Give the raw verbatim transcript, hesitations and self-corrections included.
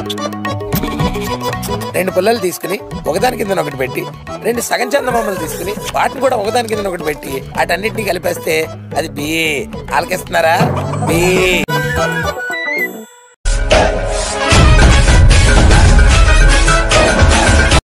రెండు పుల్లలు తీసుకుని ఒకదాని కింద ఒకటి పెట్టి రెండు సగం చందమామలు తీసుకుని వాటిని కూడా ఒకదాని కింద ఒకటి పెట్టి వాటన్నిటిని కలిపేస్తే అది బి. ఆలకిస్తున్నారా? బి.